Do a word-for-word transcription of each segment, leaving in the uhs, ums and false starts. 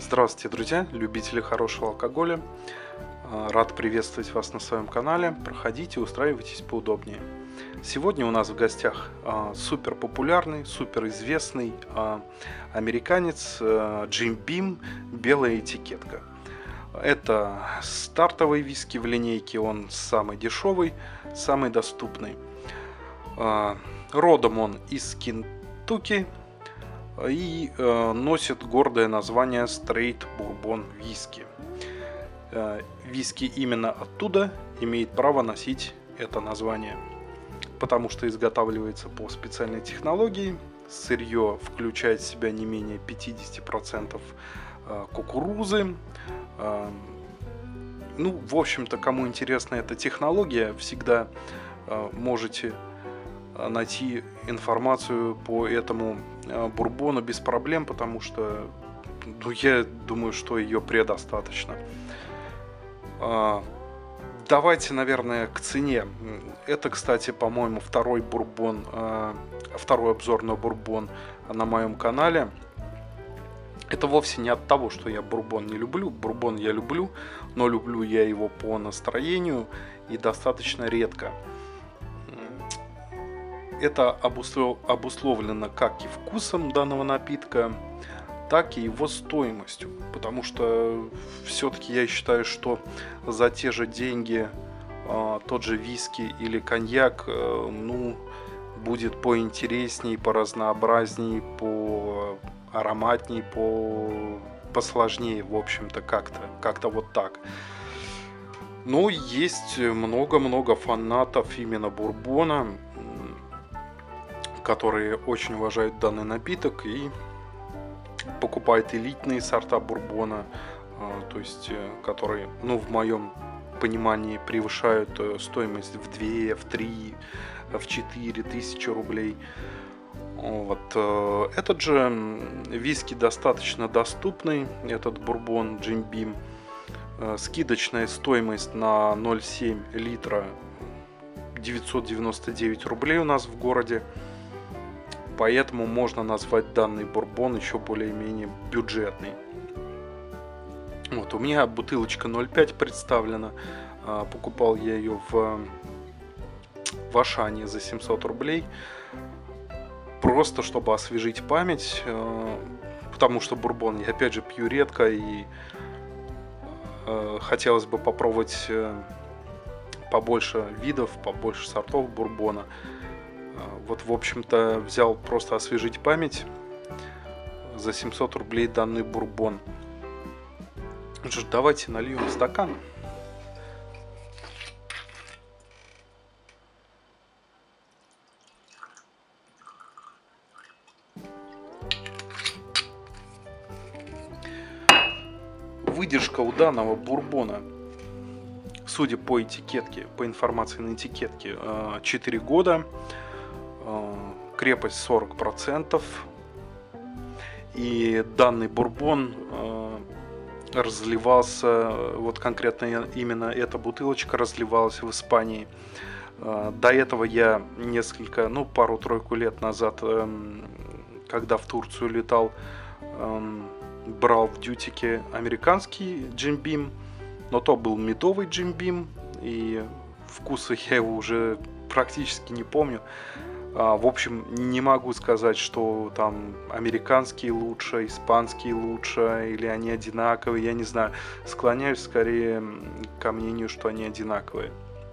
Здравствуйте, друзья, любители хорошего алкоголя. Рад приветствовать вас на своем канале. Проходите, устраивайтесь поудобнее. Сегодня у нас в гостях супер популярный, супер известный американец Джим Бим «Белая этикетка». Это стартовый виски в линейке, он самый дешевый, самый доступный. Родом он из Кентукки и э, носит гордое название Straight Bourbon Whisky. Э, виски именно оттуда имеет право носить это название, потому что изготавливается по специальной технологии. Сырье включает в себя не менее пятьдесят процентов э, кукурузы. Э, ну, в общем-то, кому интересна эта технология, всегда э, можете найти информацию по этому бурбону без проблем, потому что ну, я думаю, что ее предостаточно. Давайте, наверное, к цене. Это, кстати, по-моему, второй бурбон, второй обзор на бурбон на моем канале. Это вовсе не от того, что я бурбон не люблю. Бурбон я люблю, но люблю я его по настроению и достаточно редко. Это обусловлено как и вкусом данного напитка, так и его стоимостью. Потому что все-таки я считаю, что за те же деньги тот же виски или коньяк ну, будет поинтересней, поразнообразней, поароматней, по... посложнее, в общем-то, как-то, как-то вот так. Но есть много-много фанатов именно бурбона, которые очень уважают данный напиток и покупают элитные сорта бурбона, то есть которые, ну, в моем понимании, превышают стоимость в две, в три, в четыре тысячи рублей. Вот. Этот же виски достаточно доступный, этот бурбон Джим Бим. Скидочная стоимость на ноль целых семь десятых литра девятьсот девяносто девять рублей у нас в городе. Поэтому можно назвать данный бурбон еще более-менее бюджетный. Вот, у меня бутылочка ноль пять представлена. Покупал я ее в, в Ашане за семьсот рублей. Просто чтобы освежить память. Потому что бурбон я опять же пью редко. И хотелось бы попробовать побольше видов, побольше сортов бурбона. Вот, в общем-то, взял просто освежить память за семьсот рублей данный бурбон. Ну что ж, давайте нальем в стакан. Выдержка у данного бурбона, судя по этикетке, по информации на этикетке, четыре года. Крепость сорок процентов. И данный бурбон э, разливался, вот конкретно именно эта бутылочка разливалась в Испании. Э, до этого я несколько, ну пару-тройку лет назад, э, когда в Турцию летал, э, брал в дьютике американский Джим Бим, но то был медовый Джим Бим, и вкуса я его уже практически не помню. В общем, не могу сказать, что там американские лучше, испанские лучше, или они одинаковые, я не знаю. Склоняюсь скорее ко мнению, что они одинаковые.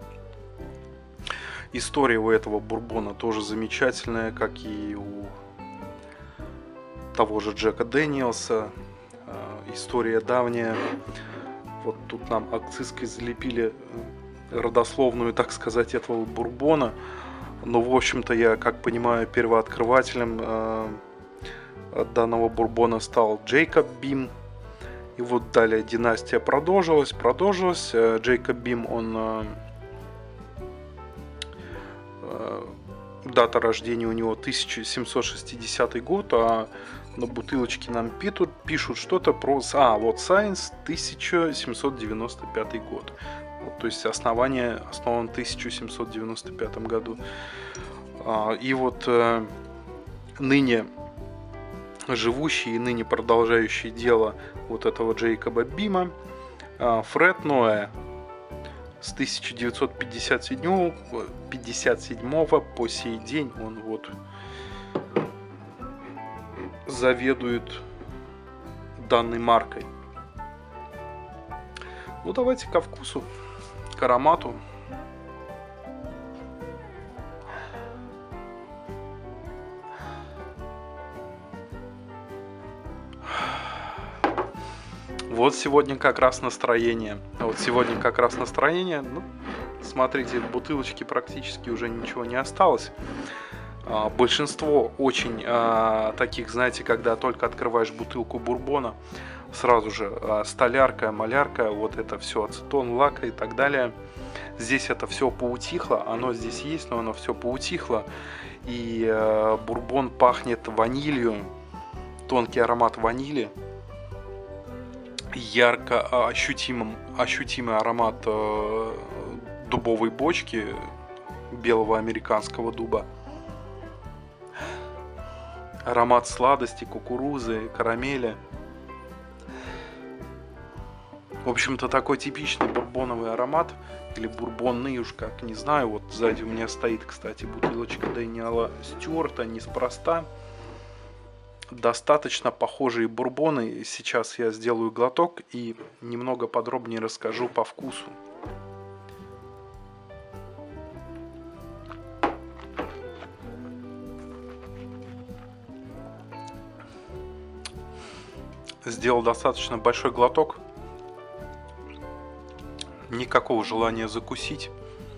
История у этого бурбона тоже замечательная, как и у того же Джека Дэниелса. История давняя. Вот тут нам акцизкой залепили родословную, так сказать, этого бурбона. Но, в общем-то, я, как понимаю, первооткрывателем э, данного бурбона стал Джейкоб Бим. И вот далее династия продолжилась, продолжилась. Джейкоб Бим, он... Э, э, дата рождения у него тысяча семьсот шестидесятый год, а на бутылочке нам пишут, пишут что-то про... А, вот Science тысяча семьсот девяносто пятый год. Вот, то есть основание основан в тысяча семьсот девяносто пятом году. А, и вот э, ныне живущий и ныне продолжающий дело вот этого Джейкоба Бима. Фред Ноэ с тысяча девятьсот пятьдесят седьмого по сей день он вот заведует данной маркой. Ну давайте ко вкусу, к аромату. Вот сегодня как раз настроение. Вот сегодня как раз настроение. Ну, смотрите, в бутылочке практически уже ничего не осталось. А, большинство очень а, таких, знаете, когда только открываешь бутылку бурбона, сразу же а, столярка, малярка, вот это все, ацетон, лака и так далее. Здесь это все поутихло, оно здесь есть, но оно все поутихло. И а, бурбон пахнет ванилью, тонкий аромат ванили. Ярко ощутимым, ощутимый аромат э, дубовой бочки, белого американского дуба. Аромат сладости, кукурузы, карамели. В общем-то, такой типичный бурбоновый аромат. Или бурбонный, уж как, не знаю. Вот сзади у меня стоит, кстати, бутылочка Дэниела Стюарта, неспроста. Достаточно похожие бурбоны. Сейчас я сделаю глоток и немного подробнее расскажу по вкусу. Сделал достаточно большой глоток. Никакого желания закусить.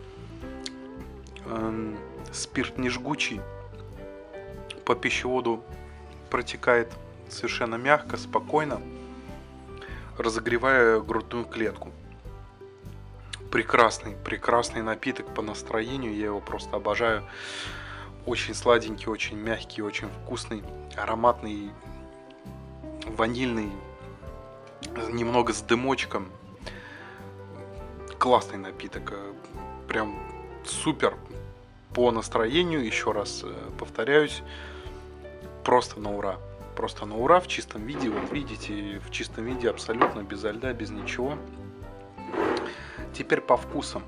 Эм, спирт не жгучий. По пищеводу протекает совершенно мягко, спокойно, разогревая грудную клетку. Прекрасный, прекрасный напиток по настроению, я его просто обожаю. Очень сладенький, очень мягкий, очень вкусный, ароматный, ванильный, немного с дымочком. Классный напиток, прям супер по настроению, еще раз повторяюсь. Просто на ура. Просто на ура в чистом виде. Вот видите, в чистом виде абсолютно без льда, без ничего. Теперь по вкусам.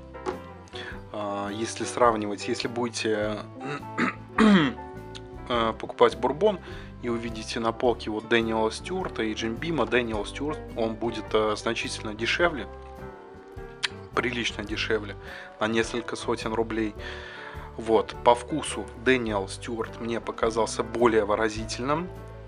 Если сравнивать, если будете покупать бурбон и увидите на полке вот Дэниела Стюарта и Джим Бима, Дэниел Стюарт, он будет значительно дешевле. Прилично дешевле. На несколько сотен рублей. Вот, по вкусу Дэниел Стюарт мне показался более выразительным,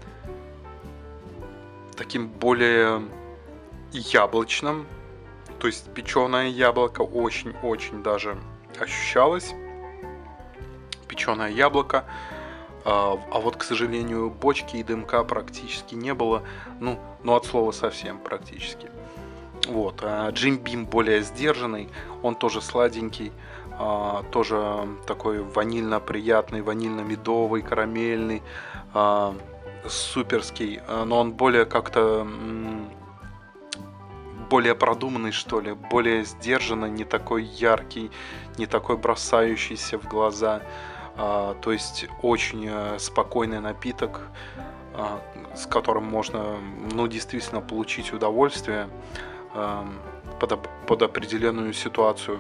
таким более яблочным, то есть печеное яблоко очень-очень даже ощущалось, печеное яблоко, а, а вот, к сожалению, бочки и дымка практически не было, ну, ну от слова совсем практически. Вот, а Джим Бим более сдержанный, он тоже сладенький. Uh, тоже такой ванильно-приятный, ванильно-медовый, карамельный, uh, суперский, uh, но он более как-то um, более продуманный, что ли, более сдержанный, не такой яркий, не такой бросающийся в глаза, uh, то есть очень uh, спокойный напиток, uh, с которым можно, ну, действительно получить удовольствие uh, под, под определенную ситуацию.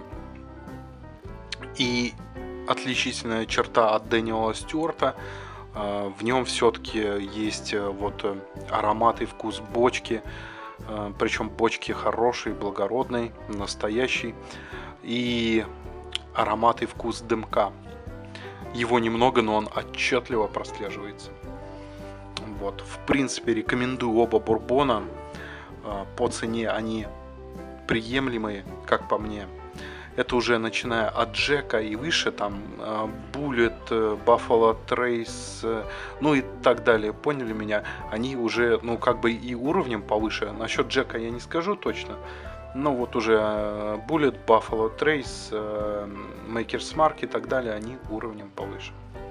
И отличительная черта от Дэниела Стюарта, в нем все-таки есть вот аромат и вкус бочки, причем бочки хороший, благородный, настоящий, и аромат и вкус дымка. Его немного, но он отчетливо прослеживается. Вот. В принципе, рекомендую оба бурбона. По цене они приемлемые, как по мне. Это уже начиная от Джека и выше, там Bullet, Buffalo Trace, ну и так далее, поняли меня? Они уже, ну, как бы и уровнем повыше. Насчет Джека я не скажу точно, но вот уже Bullet, Buffalo Trace, Maker's Mark и так далее, они уровнем повыше.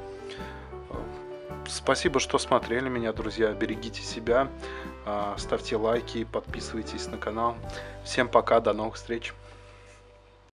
Спасибо, что смотрели меня, друзья. Берегите себя, ставьте лайки, подписывайтесь на канал. Всем пока, до новых встреч.